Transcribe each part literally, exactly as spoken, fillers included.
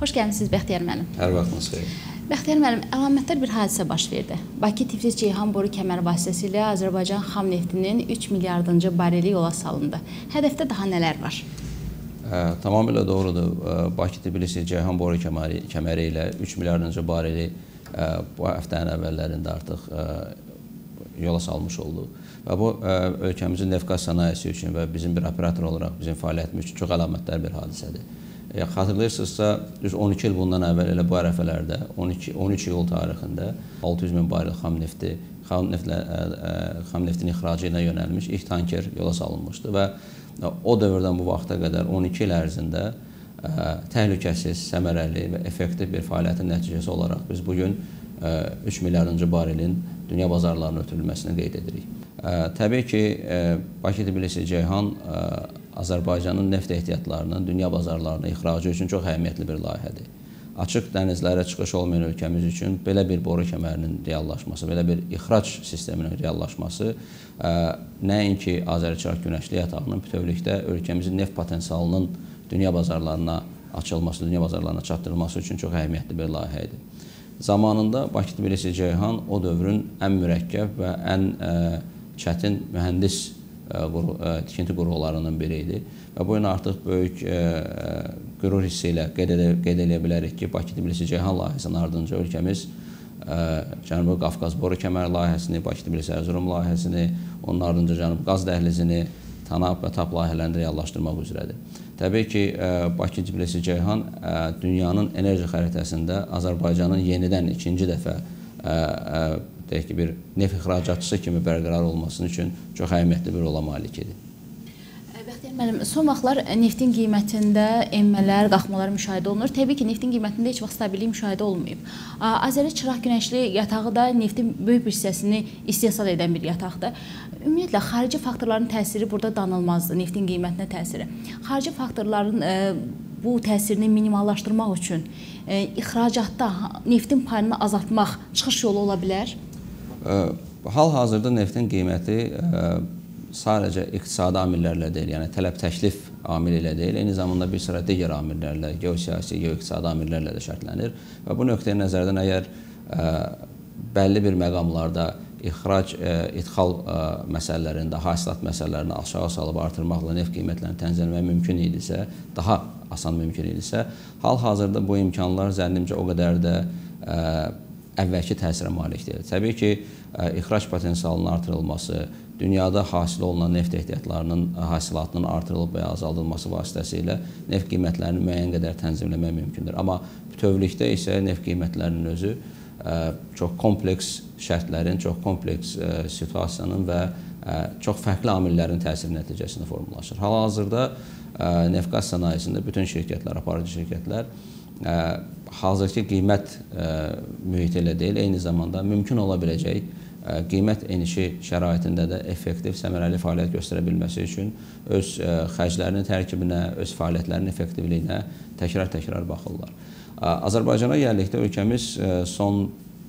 Xoş gəlmisiniz Bəxtiyar müəllim. Hər vaxtınız xeyir. Bəxtiyar müəllim, əlamətdar bir hadisə baş verdi. Bakı-Tiflis-Ceyhan boru kəməri vasitəsilə Azərbaycan xam neftinin üç milyardıncı bareli yola salındı. Hədəfdə daha nələr var? Ə, tamamilə doğrudur. Bakı-Tiflis-Ceyhan boru kəməri, kəməri ilə üç milyardıncı bareli ə, bu həftənin əvvəllərində artıq ə, yola salmış olduq. Və bu ə, ölkəmizin neft-qaz sənayesi üçün və bizim bir operator olaraq bizim fəaliyyətimiz üçün çox əlamətdar bir hadisədir. E, xatırlayırsınızsa, düz on iki il bundan əvvəl elə bu ərəfələrdə on iki on üç iyul tarixində altı yüz min barel xam nefti, xam, neftlə, ə, ə, xam neftin ixracı ilə yönəlmiş ilk tanker yola salınmışdı və ə, o dövrdən bu vaxta qədər on iki il ərzində ə, təhlükəsiz, səmərəli və effektiv bir fəaliyyətin nəticəsi olaraq biz bugün ə, üç milyardıncı barelin dünya bazarlarına ötürülməsini qeyd edirik. Ə, təbii ki, ə, Bakı-Tbilisi-Ceyhan Azərbaycanın neft ehtiyatlarının dünya bazarlarına ixracı üçün çox əhəmiyyətli bir layihədir. Açıq dənizlərə çıxış olmayan ölkəmiz üçün belə bir boru kəmərinin reallaşması, belə bir ixrac sisteminin reallaşması ə, nəinki Azərçıraq günəşli yatağının bütövlükdə ölkəmizin neft potensialının dünya bazarlarına açılması, dünya bazarlarına çatdırılması üçün çox əhəmiyyətli bir layihə idi. Zamanında Bakı-Tbilisi-Ceyhan o dövrün ən mürəkkəb və ən ə, çətin mühəndis Quru, tikinti qurğularının biri idi və bu gün artıq böyük ə, qürur hissi ilə qeyd edə, qeyd edə bilərik ki, Bakı-Tbilisi-Ceyhan layihəsinin ardınca ölkəmiz ə, Cənubi Qafqaz boru kəməri layihəsini, Bakı-Tbilisi-Ərzurum layihəsini, onun ardınca Cənubi qaz dəhlizini, TANAP və TAP layihələrini reallaşdırmaq üzrədir. Təbii ki, Bakı-Tbilisi-Ceyhan dünyanın enerji xəritəsində Azərbaycanın yenidən ikinci dəfə ə, ə, deyək ki, bir neft ixracatçısı kimi bərqərar olmasının üçün çox əhəmiyyətli bir rola malik idi. Bəxtiyar müəllim, son vaxtlar neftin qiymətində enmələr, qalxmalar müşahidə olunur. Təbii ki, neftin qiymətində heç vaxt stabillik müşahidə olunmayıb. Azərçıraq günəşli yatağı da neftin böyük bir hissəsini istehsal edən bir yataqdır. Ümumiyyətlə, xarici faktorların təsiri burada danılmazdır, neftin qiymətinə təsiri. Xarici faktorların ə, bu təsirini minimallaşdırmaq üçün ə, ixracatda neftin payını azaltmaq çıxış yolu ola bilər? Hal-hazırda neftin qiyməti ə, sadəcə iqtisadi amillərlə deyil, yəni tələb-təklif amili ilə deyil, eyni zamanda bir sıra digər amillərlə, geosiyasi, geoiqtisadi amillərlə də şərtlənir və bu nöqteyi nəzərdən əgər ə, bəlli bir məqamlarda ixrac, ə, idxal ə, məsələlərində, hasilat məsələlərini aşağı salıb artırmaqla neft qiymətlərini tənzimləmək mümkün idisə, daha asan mümkün idisə, hal-hazırda bu imkanlar zənnimcə o qədər də ə, əvvəlki təsirə malik deyil. Təbii ki, ə, ixrac potensialının artırılması, dünyada hasil olunan neft ehtiyatlarının hasilatının artırılıb və azaldılması vasitəsilə neft qiymətlərini müəyyən qədər tənzimləmək mümkündür. Amma bütövlükdə isə neft qiymətlərinin özü ə, çox kompleks şərtlərin, çox kompleks ə, situasiyanın və ə, çox fərqli amillərin təsiri nəticəsində formalaşır. Hal-hazırda neft-qaz sənayesində bütün şirkətlər, aparıcı şirkətlər ə, hazırki qiymət ə, mühiti ilə deyil, eyni zamanda mümkün ola biləcək ə, qiymət enişi şəraitində də effektiv, səmərəli fəaliyyət göstərə bilməsi üçün öz ə, xərclərinin tərkibinə, öz fəaliyyətlərinin effektivliyinə təkrar-təkrar baxırlar. Ə, Azərbaycana gəldikdə ölkəmiz ə, son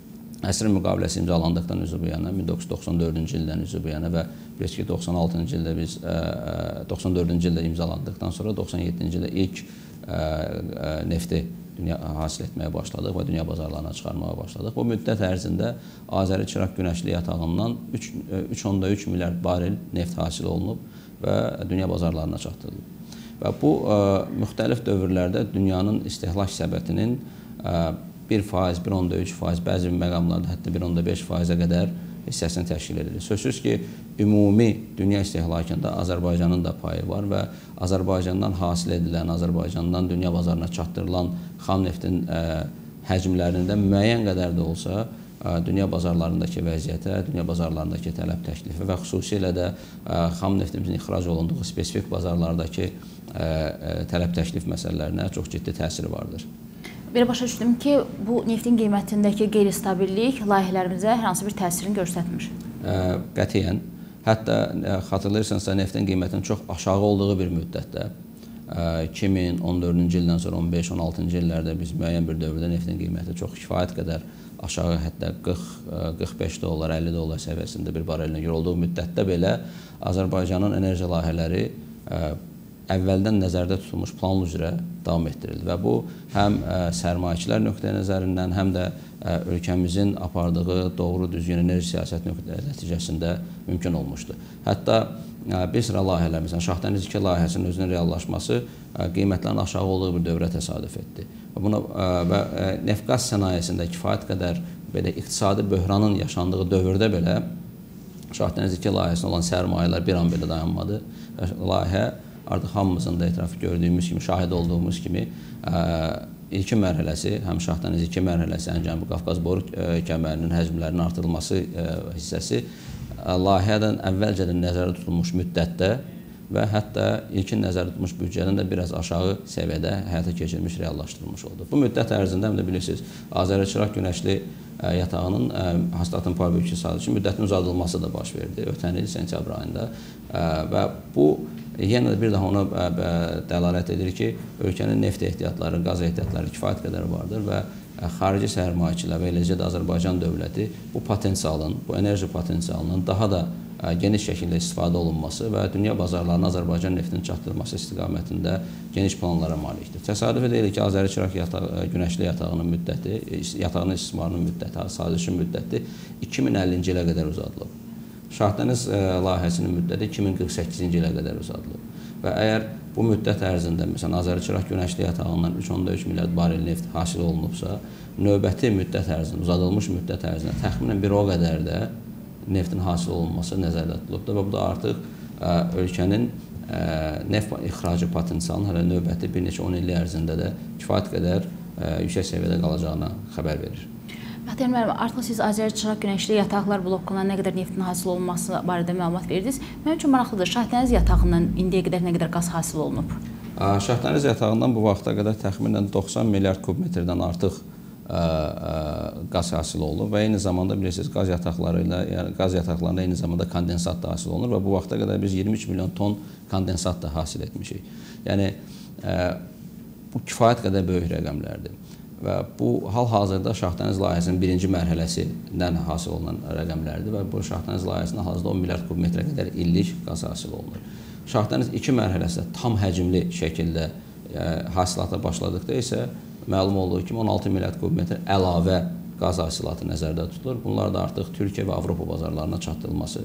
əsrin müqaviləsi imzalandıqdan üzü bu yana, min doqquz yüz doxsan dördüncü ildən üzü bu yana və bilirsiniz ki, doxsan altıncı ildə biz, ə, doxsan dördüncü ildə imzalandıqdan sonra doxsan yeddinci ildə ilk ə, ə, nefti dünya hasil etməyə başladıq və dünya bazarlarına çıxarmağa başladıq. Bu müddət ərzində Azərçıraq günəşli yatağından üç nöqtə üç milyard barel neft hasil olunub və dünya bazarlarına çatdırılıb. Və bu ə, müxtəlif dövrlərdə dünyanın istehlak səbətinin ə, bir faiz, bir nöqtə üç faiz, bəzi məqamlarda hətta bir nöqtə beş faizə qədər hissəsini təşkil edir. Sözsüz ki, ümumi dünya istehlakında Azərbaycanın da payı var və Azərbaycandan hasil edilən, Azərbaycandan dünya bazarına çatdırılan xam neftin ə, həcmlərində müəyyən qədər də olsa ə, dünya bazarlarındakı vəziyyətə, dünya bazarlarındakı tələb təklifi və xüsusilə də ə, xam neftimizin ixrac olunduğu spesifik bazarlardakı ə, ə, tələb təklif məsələlərinə çox ciddi təsiri vardır. Belə başa düşdüm ki, bu neftin qiymətindəki qeyri-stabillik layihələrimizə hər hansı bir təsirini göstərmir. Ə, qətiyyən. Hətta ə, xatırlayırsanızsa, neftin qiymətinin çox aşağı olduğu bir müddətdə, ə, iki min on dördüncü ildən sonra on beş on altıncı illərdə biz müəyyən bir dövrdə neftin qiyməti çox kifayət qədər aşağı, hətta qırx qırx beş dollar, əlli dollar səviyyəsində bir barelinə görə olduğu müddətdə belə Azərbaycanın enerji layihələri ə, əvvəldən nəzərdə tutulmuş plan üzrə davam etdirildi və bu həm sərmayəçilər nöqteyi nəzərindən, həm də ölkəmizin apardığı doğru düzgün enerji siyasət nəticəsində mümkün olmuşdu. Hətta bir sıra layihələr, məsələn, Şahdəniz iki layihəsinin özünün reallaşması qiymətlərin aşağı olduğu bir dövrə təsadüf etdi. Buna, və neft-qaz sənayesində kifayət qədər belə iqtisadi böhranın yaşandığı dövrdə belə Şahdəniz iki layihəsində olan sərmayələr bir an belə dayanmadı. Layihə artıq hamımızın da etrafı gördüyümüz kimi, şahid olduğumuz kimi ilkin mərhələsi, həm Şahdəniz iki mərhələsi, həm Cənubi Qafqaz boru kəmərinin həcmlərinin artırılması hissəsi layihədən əvvəlcədən nəzərdə tutulmuş müddətdə və hətta ilkin nəzərdə tutulmuş büdcənin də biraz aşağı səviyyədə həyata keçirilmiş, reallaşdırılmış oldu. Bu müddət ərzində, həm də bilirsiniz, Azərbaycan Günəşli yatağının hasilatın pay bölgüsü sahəsi üçün müddətin uzadılması da baş verdi ötən il sentyabr ayında və bu yenə də bir daha ona dəlalət edir ki, ölkənin neft ehtiyatları, qaz ehtiyatları kifayət qədər vardır və xarici sərmayəçilər və eləcə də Azərbaycan dövləti bu potensialın, bu enerji potensialının daha da geniş şəkildə istifadə olunması və dünya bazarlarına Azərbaycan neftinin çatdırılması istiqamətində geniş planlara malikdir. Təsadüfi deyil ki, Azər-Çıraq yatağı, Günəşli yatağının müddəti, yatağının istismarının müddəti, sazişin müddəti iki min əllinci ilə qədər uzadılıb. Şahdəniz layihəsinin müddəti iki min qırx səkkizinci ilə qədər uzadılıb. Və əgər bu müddət ərzində, məsələn, Azər-Çıraq Günəşli yatağından üç nöqtə üç milyard barel neft hasil olunubsa, növbəti müddət ərzində, uzadılmış müddət ərzində təxminən bir o qədər də neftin hasil olunması nəzərdə tutulubdur və bu da artıq ölkənin neft ixracı potensialının hələ növbəti bir neçə on illik ərzində də kifayət qədər yüksək səviyyədə qalacağına xəbər verir. Bəxtiyar müəllim, artıq siz Azər-Çıraq Günəşli yataqlar blokundan nə qədər neftin hasil olunması barədə məlumat verdiniz. Mənim üçün maraqlıdır, Şahdəniz yatağından indiyə qədər nə qədər qaz hasil olunub? Şahdəniz yatağından bu vaxta qədər təxminən doxsan milyard kubmetrdən artıq qaz hasil olunur və eyni zamanda bilirsiniz, qaz yataqları ilə, yəni qaz yataqlarında eyni zamanda kondensat da hasil olunur və bu vaxta qədər biz iyirmi üç milyon ton kondensat da hasil etmişik. Yəni bu kifayət qədər böyük rəqəmlərdir. Və bu hal-hazırda Şahdəniz layihəsinin birinci mərhələsindən hasil olunan rəqəmlərdir və bu Şahdəniz layihəsində hazırda on milyard kubmetrə qədər illik qaz hasil olunur. Şahdəniz iki mərhələsində tam həcmli şəkildə hasilata başladıqda isə məlum olduğu kimi on altı milyard kubmetr əlavə qaz hasilatı nəzərdə tutulur. Bunlar da artıq Türkiyə və Avropa bazarlarına çatdırılması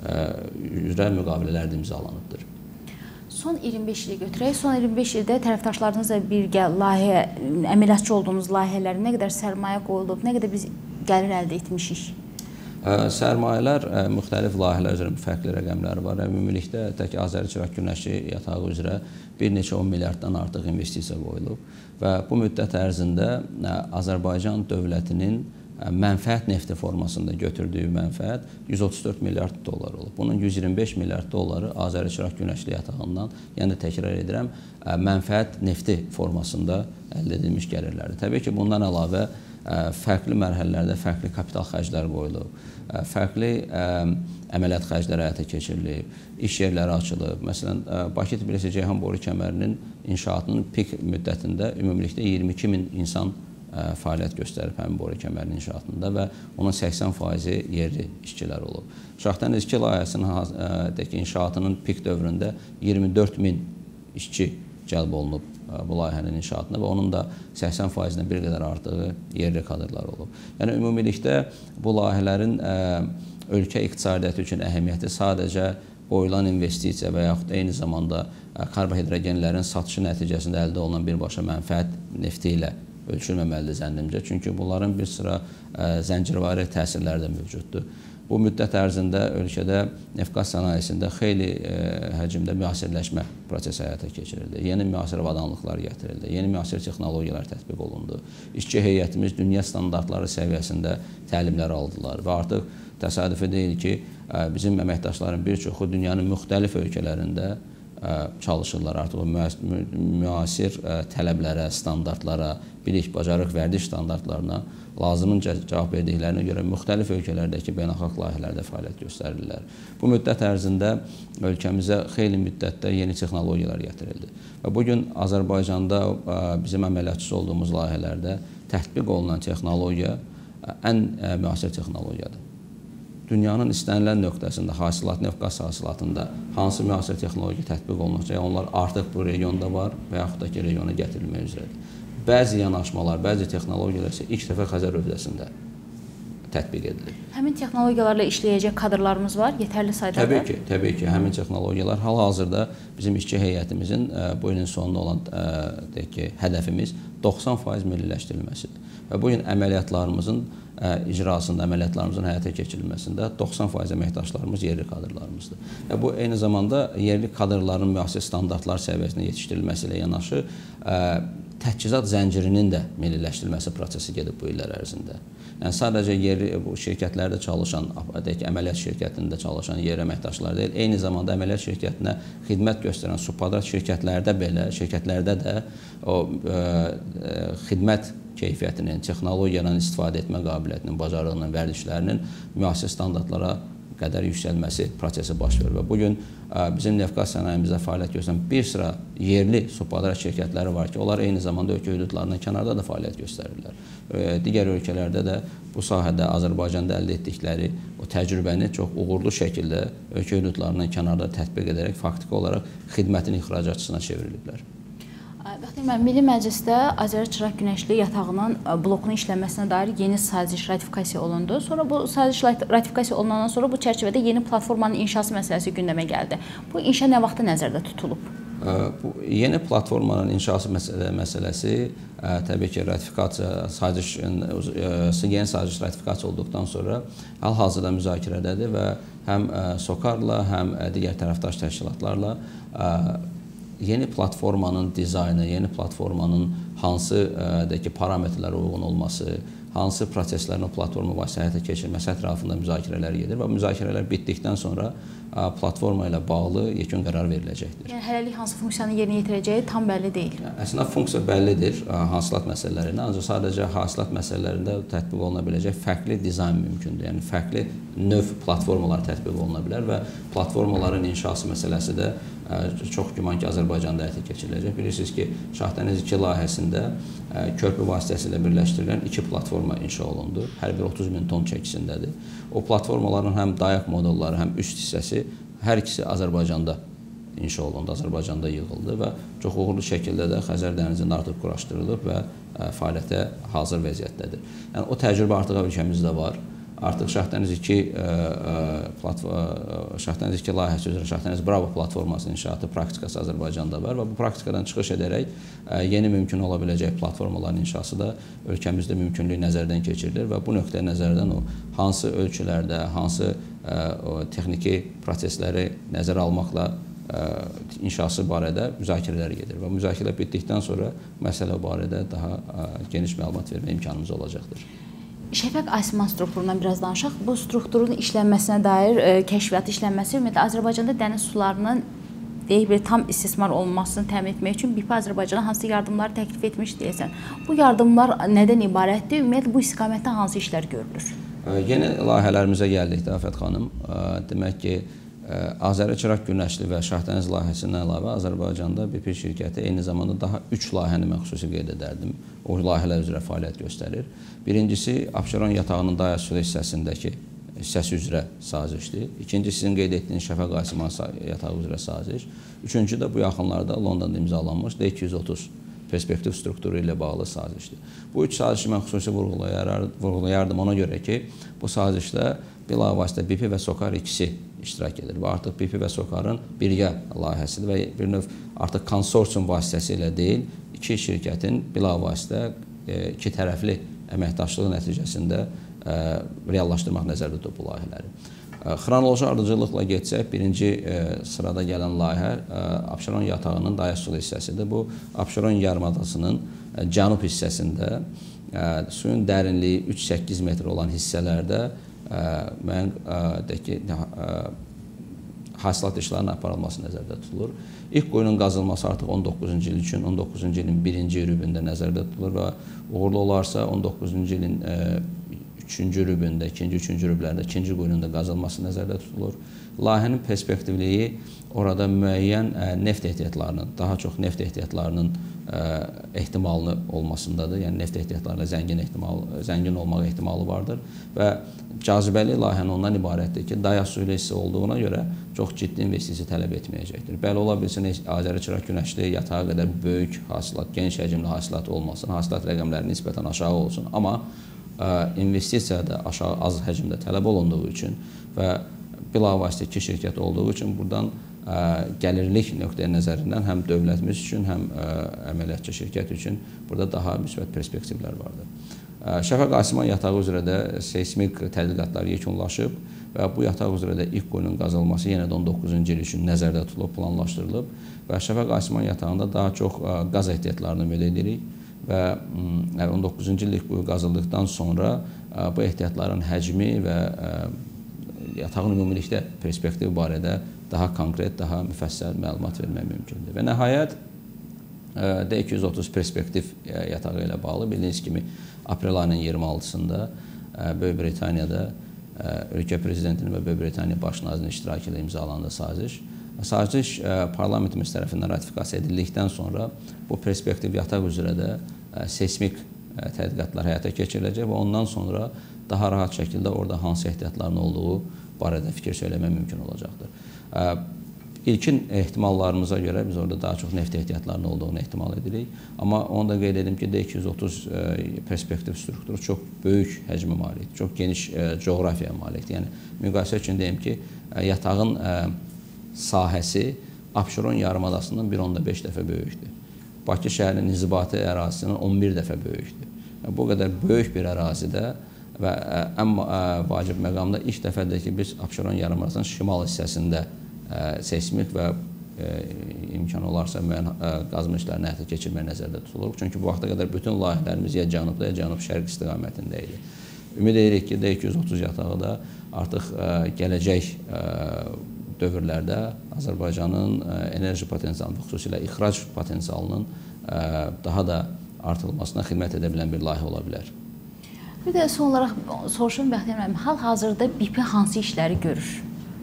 üzrə müqavilələr imzalanıbdır. Son iyirmi beş ili götürək. Son iyirmi beş ildə tərəfdaşlarınızla birgə layihə, əməliyyatçı olduğunuz layihələrin nə qədər sərmayə qoyulub, nə qədər biz gəlir əldə etmişik? Sərmayələr, müxtəlif layihələr üzrə fərqli rəqəmləri var. Ümumilikdə tək Azər-Çıraq Günəşli yatağı üzrə bir neçə on milyarddan artıq investisiya qoyulub və bu müddət ərzində Azərbaycan dövlətinin mənfəət nefti formasında götürdüyü mənfəət yüz otuz dörd milyard dollar olub. Bunun yüz iyirmi beş milyard dolları Azər-Çıraq Günəşli yatağından, yəni təkrar edirəm, mənfəət nefti formasında əldə edilmiş gəlirlərdir. Təbii ki, bundan əlavə fərqli mərhələlərdə fərqli kapital xərclər qoyulub, fərqli əməliyyat xərcləri həyata keçirilib, iş yerləri açılıb. Məsələn, Bakı-Tbilisi-Ceyhan boru kəmərinin inşaatının pik müddətində ümumilikdə iyirmi iki min insan fəaliyyət göstərib həmin boru kəmərinin inşaatında və onun səksən faizi yerli işçilər olub. Şahdəniz iki layihəsinin inşaatının pik dövründə iyirmi dörd min işçi cəlb olunub bu layihənin inşaatında və onun da səksən faizindən bir qədər artığı yerli kadrlar olub. Yəni, ümumilikdə bu layihələrin ölkə iqtisadiyyatı üçün əhəmiyyəti sadəcə qoyulan investisiya və yaxud eyni zamanda karbohidrogenlərin satışı nəticəsində əldə olunan birbaşa mənfəət nefti ilə ölçülməməlidir zənnimcə. Çünki bunların bir sıra zəncirvari təsirləri də mövcuddur. Bu müddət ərzində ölkədə neft-qaz sənayesində xeyli həcmdə müasirləşmə prosesi həyata keçirildi. Yeni müasir avadanlıqlar gətirildi, yeni müasir texnologiyalar tətbiq olundu. İşçi heyətimiz dünya standartları səviyyəsində təlimlər aldılar və artıq təsadüfi deyil ki, bizim əməkdaşların bir çoxu dünyanın müxtəlif ölkələrində çalışırlar. Artıq o müasir tələblərə, standartlara, bilik, bacarıq, vərdiş standartlarına lazımınca cavab verdiklərinə görə müxtəlif ölkələrdəki beynəlxalq layihələrdə fəaliyyət göstərirlər. Bu müddət ərzində ölkəmizə xeyli müddətdə yeni texnologiyalar gətirildi. Və bugün Azərbaycanda bizim əməliyyatçısı olduğumuz layihələrdə tətbiq olunan texnologiya ən müasir texnologiyadır. dünyanın istənilən nöqtəsində, hasilat, neft qaz hasilatında hansı müasir texnologiya tətbiq olunacaq, onlar artıq bu regionda var və yaxud da ki, regiona gətirilmək üzrədir. Bəzi yanaşmalar, bəzi texnologiyalar isə ilk dəfə Xəzər hövzəsində tətbiq edilir. Həmin texnologiyalarla işləyəcək kadrlarımız var, yetərli saydadır? Təbii ki, təbii ki, həmin texnologiyalar hal-hazırda bizim işçi heyətimizin bu ilin sonunda olan deyək ki, hədəfimiz doxsan faiz milliləşdirilməsidir. Və bu gün əməliyyatlarımızın icrasında, əməliyyatlarımızın həyata keçirilməsində doxsan faiz əməkdaşlarımız yerli kadrlarımızdır. Və bu eyni zamanda yerli kadrların müasir standartlar səviyyəsində yetişdirilməsi ilə yanaşı təchizat zəncirinin də milliləşdirilməsi prosesi gedib bu illər ərzində. Yəni sadəcə yerli bu şirkətlərdə çalışan, deyək ki, əməliyyat şirkətində çalışan yerli əməkdaşlar deyil, eyni zamanda əməliyyat şirkətinə xidmət göstərən subprodakt şirkətlərdə belə, şirkətlərdə də o ə, ə, xidmət keyfiyyətinin, texnologiyadan istifadə etmə qabiliyyətinin, bacarığının, vərdişlərinin müasir standartlara qədər yüksəlməsi prosesi baş verir. Və bugün bizim neft qaz sənayemizdə fəaliyyət göstərən bir sıra yerli subprodakt şirkətləri var ki, onlar eyni zamanda ölkə hüdudlarından kənarda da fəaliyyət göstərirlər. Digər ölkələrdə də bu sahədə Azərbaycanda əldə etdikləri o təcrübəni çox uğurlu şəkildə ölkə hüdudlarından kənarda tətbiq edərək faktiki olaraq xidmətin ixracatçısına çevriliblər. Bəxtiyar müəllim, Milli Məclisdə Azəri Çıraq Günəşli yatağının blokunun işlənməsinə dair yeni saziş ratifikasiya olundu. Sonra bu saziş ratifikasiya olunandan sonra bu çərçivədə yeni platformanın inşası məsələsi gündəmə gəldi. Bu inşa nə vaxtda nəzərdə tutulub? Bu yeni platformanın inşası məsələ, məsələsi təbii ki, ratifikasiya, saziş, yeni saziş ratifikasiya olduqdan sonra hal-hazırda müzakirədədir və həm SOCAR-la, həm digər tərəfdaş təşkilatlarla yeni platformanın dizaynı, yeni platformanın hansı ki, parametrlərə uyğun olması, hansı proseslərin o platforma vasitəsilə həyata keçirilməsi ətrafında müzakirələr gedir və müzakirələr bitdikdən sonra platforma ilə bağlı yekun qərar veriləcəkdir. Yəni hələlik hansı funksiyanı yerinə yetirəcəyi tam bəlli deyil. Əslində funksiya bəllidir hasilat məsələlərində, ancaq sadəcə hasilat məsələlərində tətbiq oluna biləcək fərqli dizayn mümkündür. Yəni fərqli növ platformalar tətbiq oluna bilər və platformaların inşası məsələsi də çox güman ki, Azərbaycanda həyata keçiriləcək. Bilirsiniz ki, Şahdəniz iki layihəsində körpü vasitəsilə birləşdirilən iki platforma inşa olundu. Hər bir otuz min ton çəkisindədir. O platformaların həm dayaq modulları, həm üst hissəsi hər ikisi Azərbaycanda inşa olundu, Azərbaycanda yığıldı və çox uğurlu şəkildə də Xəzər dənizində artıq quraşdırılıb və fəaliyyətə hazır vəziyyətdədir. Yəni o təcrübə artıq ölkəmizdə var. Artıq Şahdəniz iki Şahdəniz iki layihəsi üzrə Şahdəniz Bravo platformasının inşaatı praktikası Azərbaycanda var və bu praktikadan çıxış edərək yeni mümkün ola biləcək platformaların inşası da ölkəmizdə mümkünlüyü nəzərdən keçirilir və bu nöqtə nəzərdən o hansı ölçülərdə, hansı texniki prosesləri nəzərə almaqla inşası barədə müzakirələr gedir və müzakirə bitdikdən sonra məsələ barədə daha geniş məlumat vermə imkanımız olacaqdır. Şəfəq Asiman strukturundan biraz danışaq. Bu strukturun işlənməsinə dair e, kəşfiyyatı işlənməsi ümumiyyətlə Azərbaycanda dəniz sularının deyək bir tam istismar olunmasını təmin etmək üçün B İ P Azərbaycana hansı yardımları təklif etmiş deyəsən. Bu yardımlar nədən ibarətdir? Ümumiyyətlə bu istiqamətdə hansı işlər görülür? Yeni layihələrimizə gəldikdə Afət xanım, demək ki, Azəri Çıraq Günəşli və Şahdəniz layihəsindən əlavə Azərbaycanda B P şirkəti eyni zamanda daha üç layihəni mən xüsusi qeyd edərdim. O layihələr üzrə fəaliyyət göstərir. Birincisi, Abşeron yatağının dayaq sulu hissəsindəki hissəsi üzrə sazişdir. İkincisi, sizin qeyd etdiyiniz Şəfəq Asiman yatağı üzrə saziş. Üçüncü də bu yaxınlarda Londonda imzalanmış D iki yüz otuz perspektiv strukturu ilə bağlı sazişdir. Bu üç sazişi mən xüsusi vurğulayardım ona görə ki, bu sazişdə bilavasitə B İ P və SOCAR ikisi iştirak edir və artıq B İ P və SOCAR-ın birgə layihəsidir və bir növ artıq konsorsium vasitəsilə deyil, iki şirkətin bilavasitə iki tərəfli əməkdaşlığı nəticəsində reallaşdırmaq nəzərdə tutub bu layihələri. Xronoloji ardıcıllıqla getsək, birinci sırada gələn layihə Abşeron yatağının dayaq sulu hissəsidir. Bu, Abşeron yarımadasının cənub hissəsində suyun dərinliyi üç səkkiz metr olan hissələrdə mən deyək ki, hasilat işlərinin aparılması nəzərdə tutulur. İlk quyunun qazılması artıq on doqquzuncu il üçün on doqquzuncu ilin birinci rübündə nəzərdə tutulur və uğurlu olarsa on doqquzuncu ilin üçüncü rübündə, ikinci, üçüncü rüblərdə ikinci quyunun da qazılması nəzərdə tutulur. layihənin perspektivliyi orada müəyyən neft ehtiyatlarının, daha çox neft ehtiyatlarının ehtimalını olmasındadır. Yəni neft ehtiyatlarında zəngin ehtimal, zəngin olmaq ehtimalı vardır və cazibəli layihənin ondan ibarətdir ki, daya su ilə hissə olduğuna görə çox ciddi investisiya tələb etməyəcəkdir. Bəli, ola bilsin Azəri-Çıraq günəşli yatağa qədər böyük hasilat, geniş həcmli hasilat olmasın, hasilat rəqəmləri nisbətən aşağı olsun, amma investisiya da aşağı az həcmdə tələb olunduğu üçün və bilavasitə iki şirkət olduğu üçün buradan gəlirlik nöqteyi nəzərindən həm dövlətimiz üçün, həm əməliyyatçı şirkət üçün burada daha müsbət perspektivlər vardır. Şəfəq Asiman yatağı üzrə də seysmik tədqiqatlar yekunlaşıb və bu yataq üzrə də ilk quyunun qazılması yenə də on doqquzuncu il üçün nəzərdə tutulub, planlaşdırılıb və Şəfəq Asiman yatağında daha çox qaz ehtiyatlarını ümid edirik və on doqquzuncu il ilk quyu qazıldıqdan sonra bu ehtiyatların həcmi və yatağın ümumilikdə perspektivi barədə daha konkret, daha müfəssəl məlumat vermək mümkündür. Və nəhayət D iki yüz otuz perspektiv yatağı ilə bağlı bildiyiniz kimi aprel ayının iyirmi altısında Böyük Britaniyada ölkə prezidentinin və Böyük Britaniya baş nazirinin iştirakı ilə imzalandı saziş. Saziş parlamentimiz tərəfindən ratifikasiya edildikdən sonra bu perspektiv yataq üzrə də seysmik tədqiqatlar həyata keçiriləcək və ondan sonra daha rahat şəkildə orada hansı ehtiyatların olduğu barədə fikir söyləmək mümkün olacaqdır. İlkin ehtimallarımıza görə biz orada daha çox neft ehtiyatlarının olduğunu ehtimal edirik. Amma onu da qeyd edim ki, D iki yüz otuz perspektiv strukturu çox böyük həcmə malikdir, çox geniş coğrafiyaya malikdir. Yəni, müqayisə üçün deyim ki, yatağın sahəsi Abşeron yarımadasından bir onda beş dəfə böyükdür. Bakı şəhərinin inzibati ərazisindən on bir dəfə böyükdür. Bu qədər böyük bir ərazidə və ən vacib məqamda ilk dəfədir ki, biz Abşeron yarımadasının şimal hissəsində seysmik və imkan olarsa müəyyən qazma işlərini həyata keçirmək nəzərdə tutulur. Çünki bu vaxta qədər bütün layihələrimiz ya cənubda, ya cənub-şərq istiqamətində idi. Ümid edirik ki, D iki yüz otuz yatağı da artıq gələcək dövrlərdə Azərbaycanın enerji potensialının, xüsusilə ixrac potensialının daha da artırılmasına xidmət edə bilən bir layihə ola bilər. Bir də son olaraq soruşum, Bəxtiyar müəllim, hal-hazırda B İ P hansı işləri görür?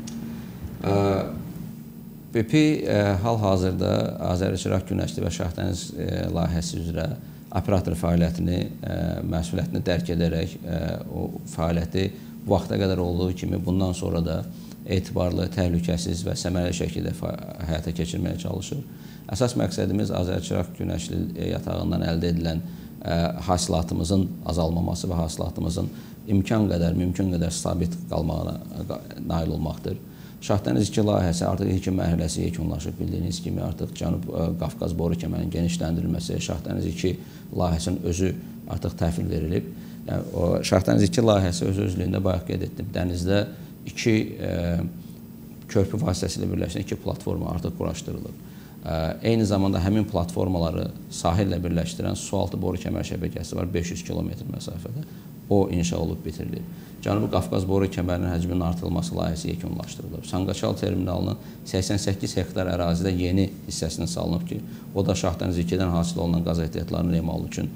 B İ P hal-hazırda Azəri-Çıraq günəşli və Şahdəniz layihəsi üzrə operator fəaliyyətini, məsuliyyətini dərk edərək o fəaliyyəti bu vaxta qədər olduğu kimi bundan sonra da etibarlı, təhlükəsiz və səmərəli şəkildə həyata keçirməyə çalışır. Əsas məqsədimiz Azəri-Çıraq günəşli yatağından əldə edilən hasilatımızın azalmaması və hasilatımızın imkan qədər, mümkün qədər sabit qalmağına nail olmaqdır. Şahdəniz iki layihəsi artıq ilkin mərhələsi yekunlaşıb. Bildiyiniz kimi artıq Cənub Qafqaz boru kəmərinin genişləndirilməsi, Şahdəniz iki layihəsinin özü artıq təhvil verilib. Yəni, o Şahdəniz iki layihəsi öz-özlüyündə bayaq qeyd etdim. Dənizdə iki e, körpü vasitəsilə birləşən iki platforma artıq quraşdırılıb. E, eyni zamanda həmin platformaları sahillə birləşdirən sualtı boru kəmər şəbəkəsi var beş yüz kilometr məsafədə. O inşa olub bitirilib. Cənubi Qafqaz boru kəmərinin həcminin artırılması layihəsi yekunlaşdırılıb. Sanqaçal terminalının səksən səkkiz hektar ərazidə yeni hissəsinin salınıb ki, o da Şahdəniz ikidən hasil olunan qaz ehtiyatlarının emalı üçün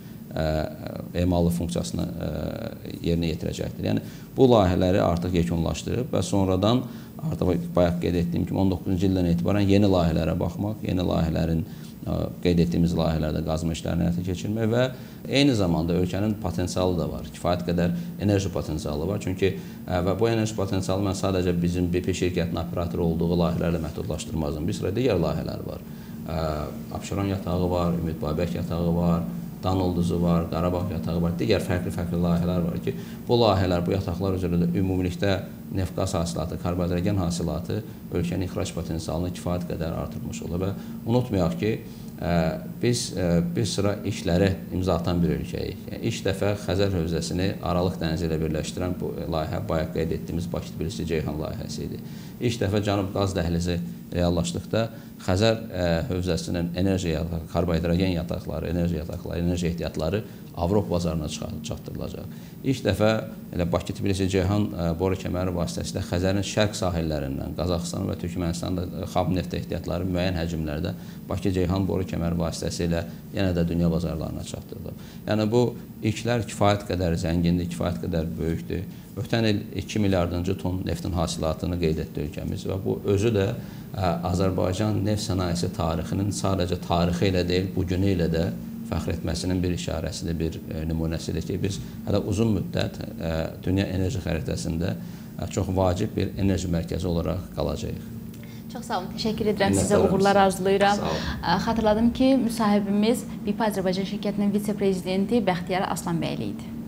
emalı funksiyasını yerinə yetirəcəkdir. Yəni, bu layihələri artıq yekunlaşdırıb və sonradan artıq bayaq qeyd etdiyim kimi on doqquzuncu ildən etibarən yeni layihələrə baxmaq, yeni layihələrin qeyd etdiyimiz layihələrdə qazma işlərini həyata keçirmək və eyni zamanda ölkənin potensialı da var, kifayət qədər enerji potensialı var. Çünki və bu enerji potensialı mən sadəcə bizim B İ P şirkətinin operatoru olduğu layihələrlə məhdudlaşdırmazdım. Bir sıra digər layihələr var. Abşeron yatağı var, Ümid Babək yatağı var, Dan ulduzu var, Qarabağ yatağı var, digər fərqli-fərqli layihələr var ki, bu layihələr, bu yataqlar üzrə də ümumilikdə neft-qaz hasilatı, karbonhidrogen hasilatı ölkənin ixrac potensialını kifayət qədər artırmış olur və unutmayaq ki, biz bir sıra işlərə imza atan bir ölkəyik. Yəni, ilk dəfə Xəzər hövzəsini Aralıq dənizi ilə birləşdirən bu layihə bayaq qeyd etdiyimiz Bakı-Tbilisi-Ceyhan layihəsi idi. İlk dəfə Cənub qaz dəhlizi reallaşdıqda Xəzər hövzəsinin enerji yataq, karbohidrogen yataqları, enerji yataqları, enerji ehtiyatları Avropa bazarına çatdırılacaq. İlk dəfə elə Bakı-Tbilisi-Ceyhan boru kəməri vasitəsilə Xəzərin şərq sahillərindən, Qazaxıstan və Türkmənistanda xam neft ehtiyatları müəyyən həcmlərdə Bakı-Ceyhan boru kəməri vasitəsilə yenə də dünya bazarlarına çatdırılıb. Yəni bu ilklər kifayət qədər zəngindir, kifayət qədər böyükdür. Ötən il iki milyardıncı ton neftin hasilatını qeyd etdi ölkəmiz və bu özü də Azərbaycan neft sənayesi tarixinin sadəcə tarixi ilə deyil, bugünü ilə də fəxr etməsinin bir işarəsidir, bir nümunəsidir ki, biz hələ uzun müddət dünya enerji xəritəsində çox vacib bir enerji mərkəzi olaraq qalacağıq. Çox sağ olun, təşəkkür edirəm sizə, uğurlar arzulayıram. Xatırladım ki, müsahibimiz BIP Azərbaycan şirkətinin vitse-prezidenti Bəxtiyar Aslanbəyli idi.